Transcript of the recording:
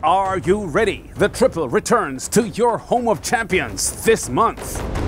Are you ready? The Triple returns to your home of champions this month.